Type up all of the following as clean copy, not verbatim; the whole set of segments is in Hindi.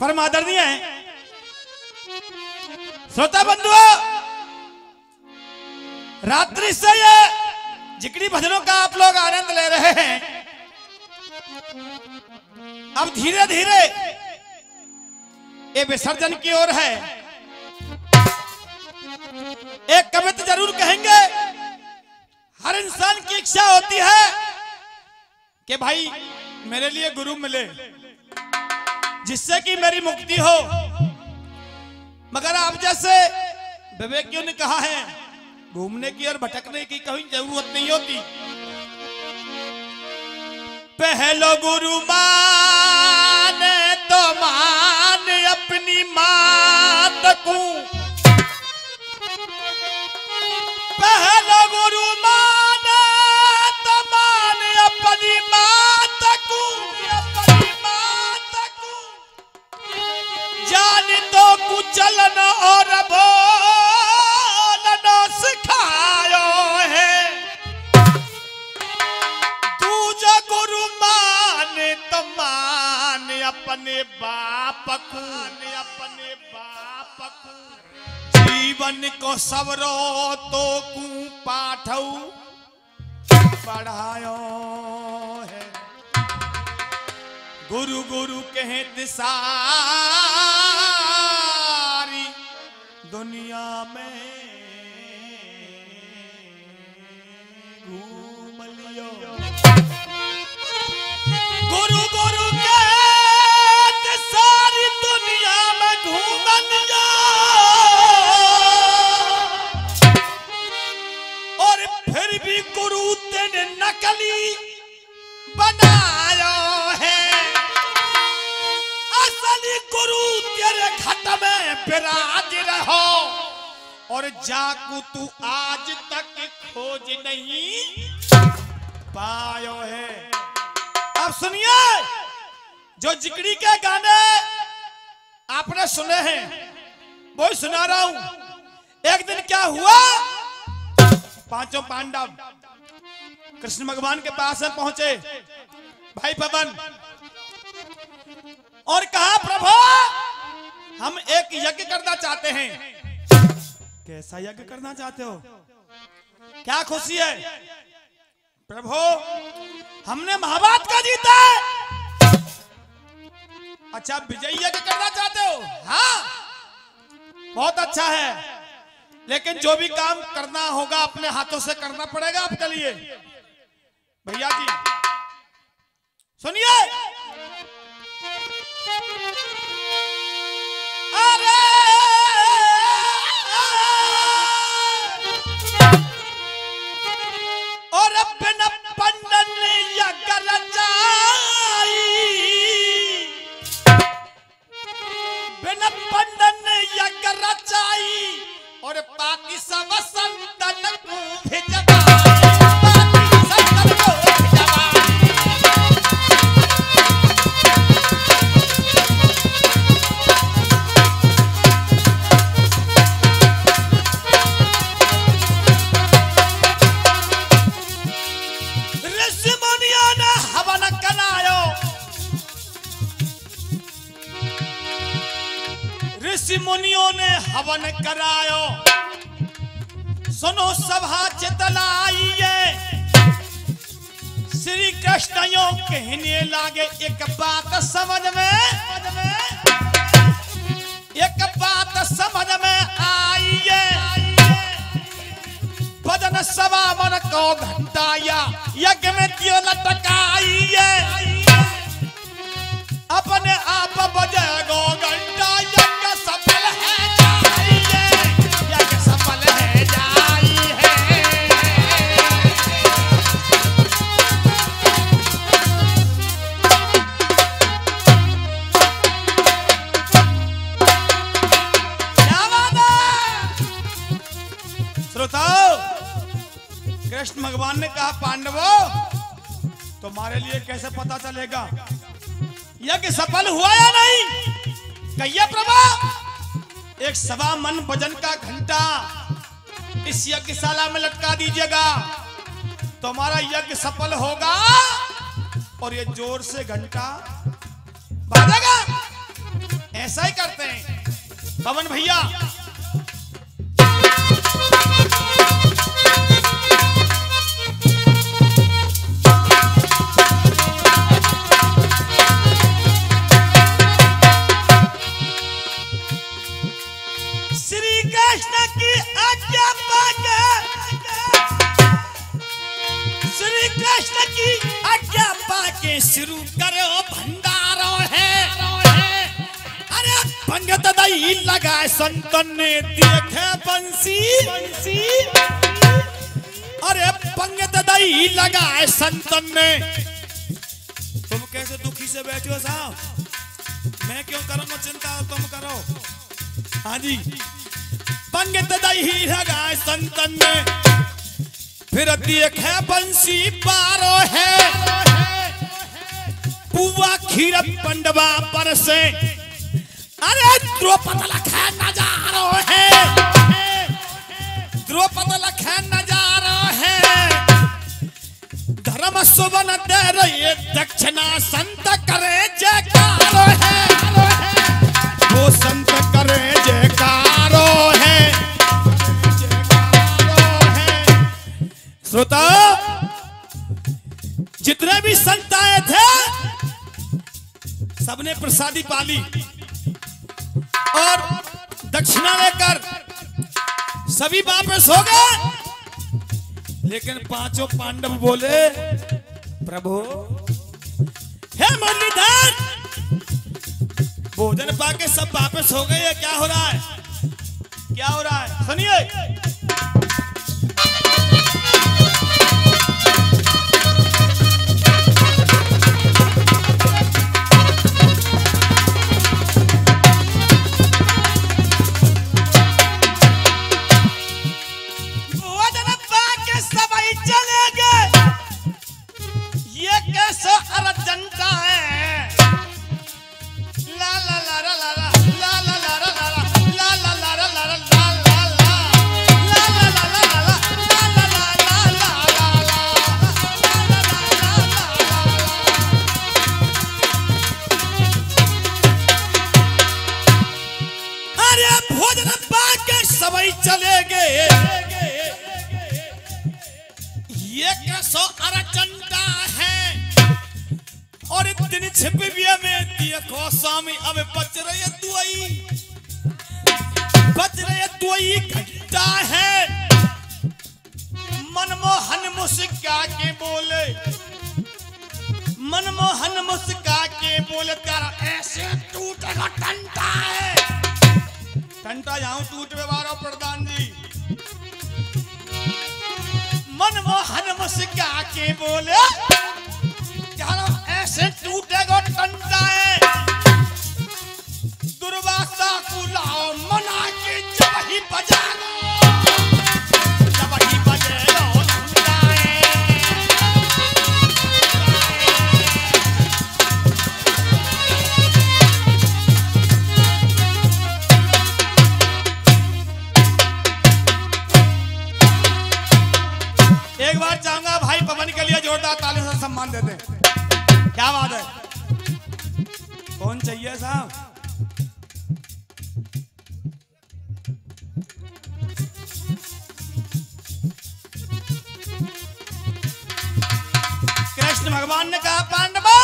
परम आदरणीय है। श्रोता बंधुओं, रात्रि से ये जिगरी भजनों का आप लोग आनंद ले रहे हैं। अब धीरे धीरे ये विसर्जन की ओर है। एक कविता जरूर कहेंगे, हर इंसान की इच्छा होती है कि भाई मेरे लिए गुरु मिले जिससे कि मेरी मुक्ति हो, मगर आप जैसे विवेकियों ने कहा है घूमने की और भटकने की कहीं जरूरत नहीं होती। पहलो गुरु माने तो मान अपनी मात को, पहलो गुरु माने तो मान अपनी मात को, जान तो कुचलन और बोलना सिखायो है। तू जो गुरु माने तो मान अपने बाप को, अपने बाप को। जीवन को सवरो तो कु पाठौ पढ़ायो है। गुरु गुरु कहे दिशा दुनिया में घूम लियो। गुरु गुरु के सारी दुनिया में घूम लियो, और फिर भी गुरु तेने नकली बनायो है। असली गुरु तेरे घट में विराज रहो, और जाकू तू आज तक खोज नहीं पायो है। अब सुनिए, जो जिगरी के गाने आपने सुने हैं वो ही सुना रहा हूं। एक दिन क्या हुआ, पांचों पांडव कृष्ण भगवान के पास में पहुंचे, भाई पवन, और कहा प्रभु हम एक यज्ञ करना चाहते हैं। कैसा यज्ञ करना चाहते हो, क्या खुशी है? प्रभु हमने महाभारत का जीता है। अच्छा, विजय यज्ञ करना चाहते हो? हाँ, बहुत अच्छा है, लेकिन जो भी काम करना होगा अपने हाथों से करना पड़ेगा आपके लिए। भैया जी सुनिए, अरे और बिन पंडन यज्ञ रचाई, बिन पंडन यज्ञ रचाई, और पाकी सब संतन को भिजवाई। ऋषि मुनियों ने हवन करायो, सुनो सभा चितलाइए। श्री कृष्ण यो कहने लागे एक बात समझ में, एक बात समझ में आइए। भजन सभा मन को घंटाया यज्ञ में दियो लटकाइए। अपने आप बजेगो घंटा, यज्ञ सफल है जाइए, यज्ञ सफल है जाइए। क्या बात है श्रोताओ, कृष्ण भगवान ने कहा पांडवों तुम्हारे लिए कैसे पता चलेगा यज्ञ सफल हुआ या नहीं? कहिए प्रभु, एक सवा मन वजन का घंटा इस यज्ञशाला में लटका दीजिएगा तो हमारा यज्ञ सफल होगा, और ये जोर से घंटा बजेगा। ऐसा ही करते हैं पवन भैया। श्री कृष्ण की आज्ञा पाके, श्री कृष्ण की आज्ञा पाके शुरू करो भंडारो है। अरे पंगत दही लगाए संतन ने देखे बंसी, अरे पंगत दही लगाए संतन ने। तुम कैसे दुखी से बैठे हो साहब, मैं क्यों करूंगा चिंता, तुम करो। हाँ जी, पंगत दही लगाए संतन ने, फिर देखे बंसी पारो है। पुआ खीर पंडवा पर से, अरे द्रौपद लखे नजारो है, द्रौपद लखे नजारो है। धर्म सुवन दे रही दक्षिणा, संत करे जयकारो है, वो संत करे जयकारो है, जयकारो है। श्रोता, जितने भी संत आए थे सबने प्रसादी पाली और दक्षिणा लेकर सभी वापस हो गए। लेकिन पांचों पांडव बोले, प्रभु हे मुरलीधर, भोजन पाके सब वापस हो गए, क्या हो रहा है, क्या हो रहा है, सुनिए। चले गए, ये कैसो अरचंटा है। और दिन छिपिया में देखो स्वामी, अब बच रहे दुआई, बच रहे दुआई घंटा है। मनमोहन मुस्का के बोले, मनमोहन मुस्का के बोले, तेरा ऐसे टूटेगा टंटा है। टंटा जाऊं टूट में बारो प्रधान जी। मनमोहन मुस्का के बोले, ऐसे टूटेगा टंटा है। दुर्वासा को लाओ मना के, जब ही बजा लो, जब ही बजे लो टंटा है। एक बार चाहूंगा भाई पवन के लिए जोरदार तालियों से सम्मान देते हैं। क्या बात है, कौन चाहिए साहब? कृष्ण भगवान ने कहा, पांडवा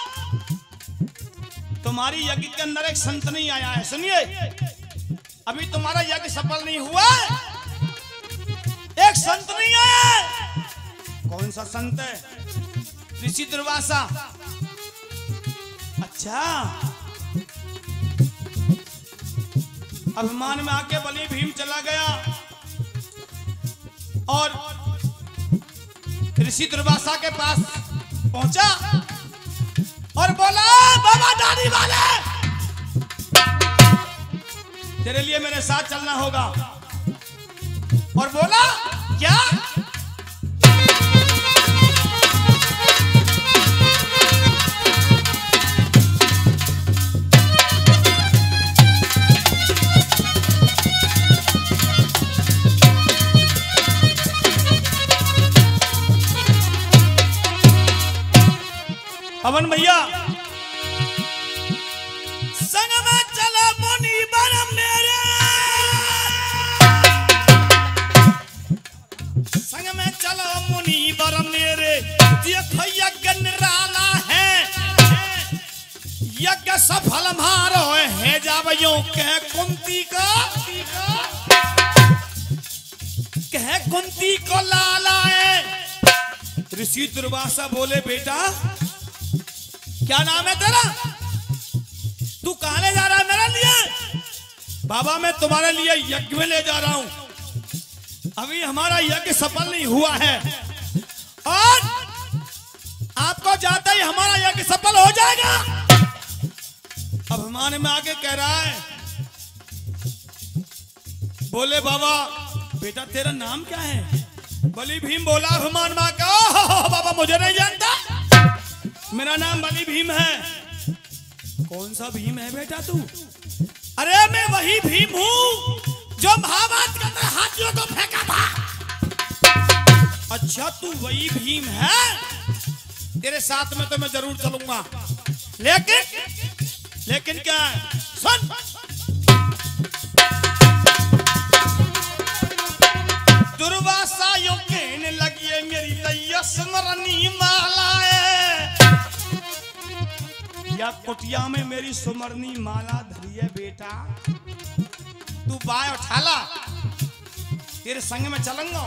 तुम्हारी यज्ञ के अंदर एक संत नहीं आया है। सुनिए, अभी तुम्हारा यज्ञ सफल नहीं हुआ, एक संत नहीं आया। कौन सा संत है? ऋषि दुर्वासा। अच्छा, अभिमान में आके बलि भीम चला गया और ऋषि दुर्वासा के पास पहुंचा और बोला, बाबा दानी वाले, तेरे लिए मेरे साथ चलना होगा। और बोला, क्या? पवन भैया संग में बर मेरे संग में चलो मुनि बर मेरे, देखो यज्ञ निराला है, यज्ञ सफल मारो है जावयों कह कुंती का, कह कुंती को लाला है। ऋषि दुर्वासा बोले बेटा क्या नाम है तेरा, तू कहां ले जा रहा है मेरे लिए? बाबा मैं तुम्हारे लिए यज्ञ में ले जा रहा हूं, अभी हमारा यज्ञ सफल नहीं हुआ है और आपको जाते ही हमारा यज्ञ सफल हो जाएगा। अब हमारे में आगे कह रहा है, बोले बाबा बेटा तेरा नाम क्या है? बलि भीम बोला हनुमान मां का, बाबा मुझे नहीं जानता, मेरा नाम बलि भीम है। कौन सा भीम है बेटा तू? अरे मैं वही भीम हूं जो महाभारत के अंदर हाथियों को फेंका था। अच्छा तू वही भीम है, तेरे साथ में तो मैं जरूर चलूंगा, लेकिन क्या है? सुन दुर्वासा यूं कहने लगी मेरी दैया सुमरनी माला है, या कुटिया में मेरी सुमरनी माला धरी है बेटा, तू बाय उठा ला, तेरे संग में चलूंगा।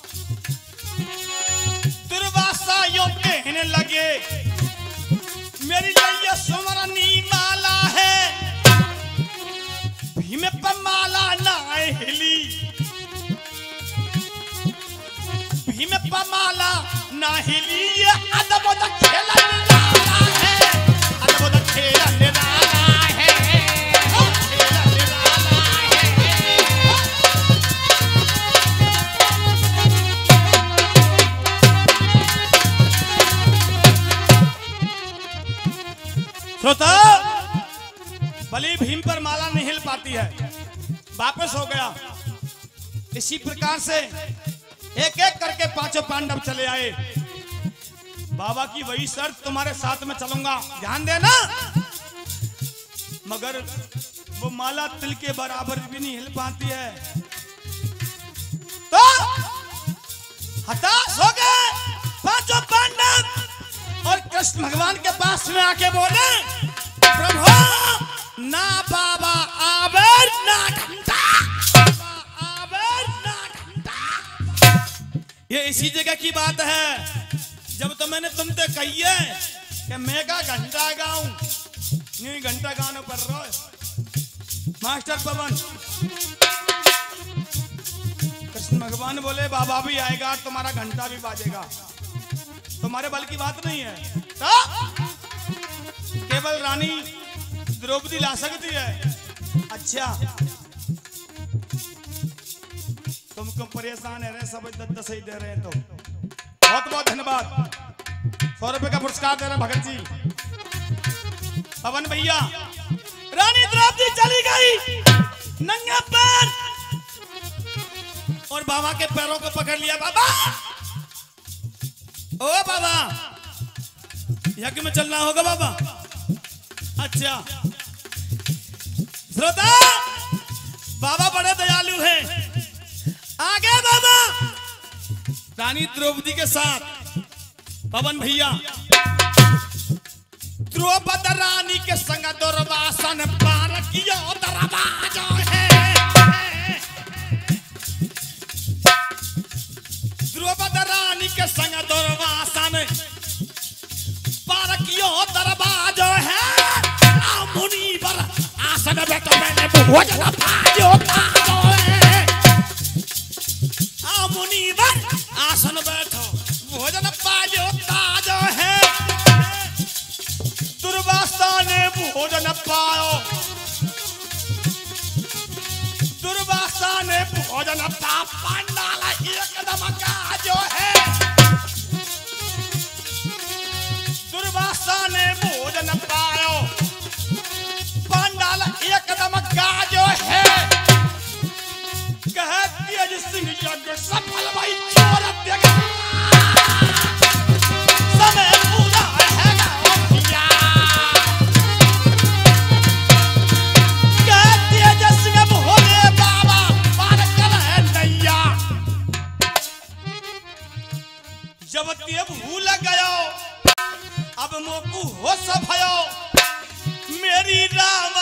दुर्वासा यूं कहने लगे मेरी दैया सुमरनी माला है, भीम पर माला ना हिली, भीम पर माला ना हिली, ये अद्भुत खेला निराला है, अद्भुत खेला निराला है, खेला निराला है। श्रोता बलि भीम पर माला नहीं हिल पाती है, वापस हो गया। इसी प्रकार से एक एक करके पांचों पांडव चले आए। बाबा की वही शर्त, तुम्हारे साथ में चलूंगा, ध्यान देना, मगर वो माला तिल के बराबर भी नहीं हिल पाती है। तो हताश हो गए पांचों पांडव और कृष्ण भगवान के पास में आके बोले प्रभु ना बाबा आवर ना घंटा, ये इसी जगह की बात है जब तो मैंने तुमसे कही है कि मैं का घंटा गाऊं, नहीं घंटा गाने पर रो मास्टर पवन। कृष्ण भगवान बोले बाबा भी आएगा, तुम्हारा घंटा भी बाजेगा, तुम्हारे बल की बात नहीं है, तो केवल रानी द्रौपदी ला सकती है। अच्छा तुमको परेशान है रे, सब 10 ही दे रहे हैं, तो बहुत बहुत धन्यवाद। 100 रुपए का पुरस्कार दे रहे भगत जी। पवन भैया रानी द्रौपदी चली गई नंगे पैर और बाबा के पैरों को पकड़ लिया। बाबा ओ बाबा यज्ञ में चलना होगा बाबा। अच्छा श्रोता बाबा बड़े दयालु हैं, आगे बाबा रानी द्रौपदी के साथ पवन भैया द्रौपदी रानी के संग दुर्वासन पार किया दरवाजा है। द्रौपदी रानी के संग दुर्वासन पार किया दरवाजा है। मुनि पर आसन बैठो मैंने भोजन पायो है। मुनि पर आसन बैठो भोजन पायो ताजो है। दुर्वासा ने भोजन पायो, दुर्वासा ने भोजन पा पांडाल एकदम काजो है। दुर्वासा ने भोजन पायो, पांडाल एकदम काजो है। कह तेज सिंह यज्ञ सफल भाई छोड़ देगा, समय पूरा है भैया। कह तेज जब ते भूल गयो अब मोकू होश भयो मेरी राम